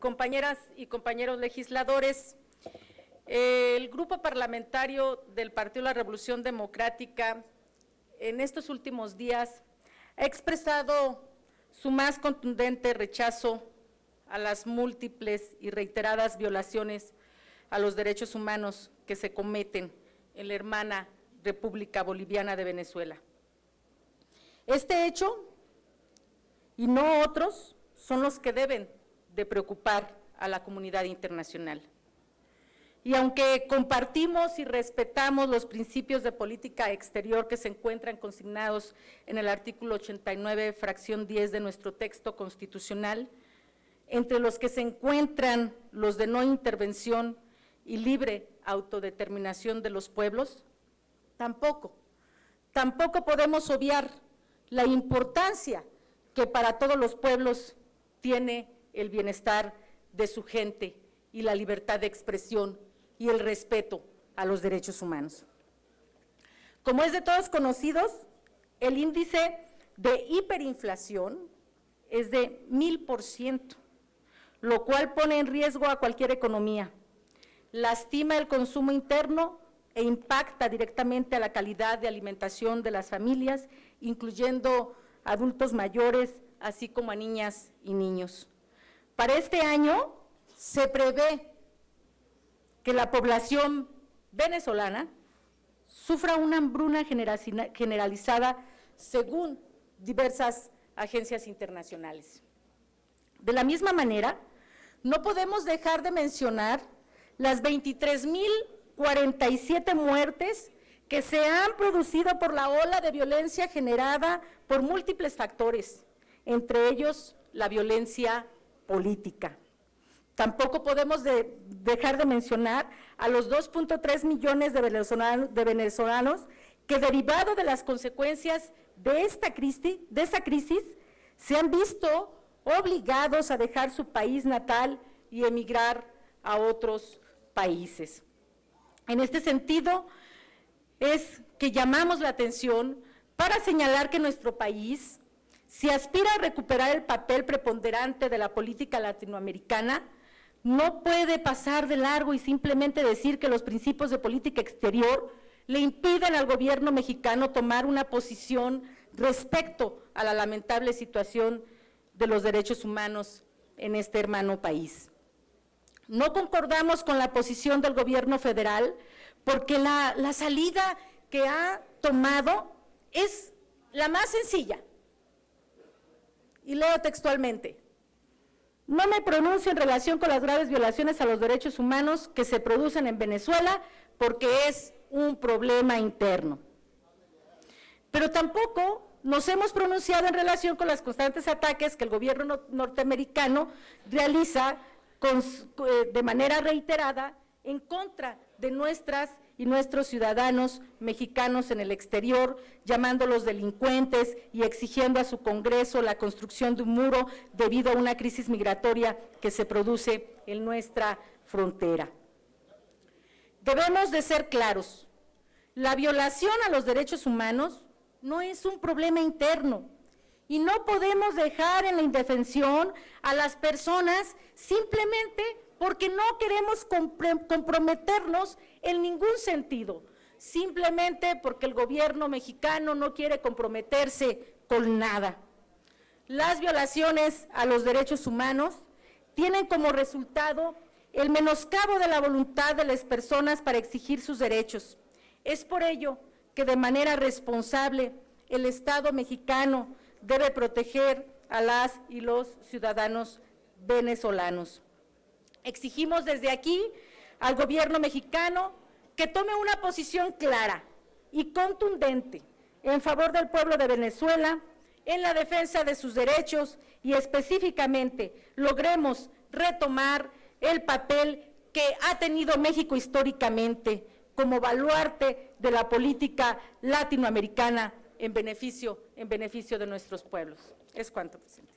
compañeras y compañeros legisladores, el grupo parlamentario del Partido de la Revolución Democrática en estos últimos días ha expresado su más contundente rechazo a las múltiples y reiteradas violaciones a los derechos humanos que se cometen en la hermana República Boliviana de Venezuela. Este hecho, y no otros, son los que deben de preocupar a la comunidad internacional. Y aunque compartimos y respetamos los principios de política exterior que se encuentran consignados en el artículo 89, fracción 10 de nuestro texto constitucional, entre los que se encuentran los de no intervención y libre autodeterminación de los pueblos, tampoco podemos obviar la importancia que para todos los pueblos tiene el bienestar de su gente y la libertad de expresión y el respeto a los derechos humanos. Como es de todos conocidos, el índice de hiperinflación es de 1000%, lo cual pone en riesgo a cualquier economía, lastima el consumo interno e impacta directamente a la calidad de alimentación de las familias, incluyendo adultos mayores, así como a niñas y niños. Para este año se prevé que la población venezolana sufra una hambruna generalizada según diversas agencias internacionales. De la misma manera, no podemos dejar de mencionar las 23.047 muertes que se han producido por la ola de violencia generada por múltiples factores, entre ellos la violencia política. Tampoco podemos dejar de mencionar a los 2.3 millones de venezolanos que, derivado de las consecuencias de esta crisis, se han visto obligados a dejar su país natal y emigrar a otros países. En este sentido, es que llamamos la atención para señalar que nuestro país, si aspira a recuperar el papel preponderante de la política latinoamericana, no puede pasar de largo y simplemente decir que los principios de política exterior le impiden al gobierno mexicano tomar una posición respecto a la lamentable situación de los derechos humanos en este hermano país. No concordamos con la posición del gobierno federal porque la salida que ha tomado es la más sencilla. Y leo textualmente: no me pronuncio en relación con las graves violaciones a los derechos humanos que se producen en Venezuela porque es un problema interno. Pero tampoco nos hemos pronunciado en relación con los constantes ataques que el gobierno norteamericano realiza de manera reiterada en contra de nuestras y nuestros ciudadanos mexicanos en el exterior, llamándolos delincuentes y exigiendo a su Congreso la construcción de un muro debido a una crisis migratoria que se produce en nuestra frontera. Debemos de ser claros, la violación a los derechos humanos no es un problema interno y no podemos dejar en la indefensión a las personas simplemente porque no queremos comprometernos en ningún sentido, simplemente porque el gobierno mexicano no quiere comprometerse con nada. Las violaciones a los derechos humanos tienen como resultado el menoscabo de la voluntad de las personas para exigir sus derechos. Es por ello que de manera responsable el Estado mexicano debe proteger a las y los ciudadanos venezolanos. Exigimos desde aquí al gobierno mexicano que tome una posición clara y contundente en favor del pueblo de Venezuela, en la defensa de sus derechos y específicamente logremos retomar el papel que ha tenido México históricamente como baluarte de la política latinoamericana en beneficio de nuestros pueblos. Es cuanto, presidente.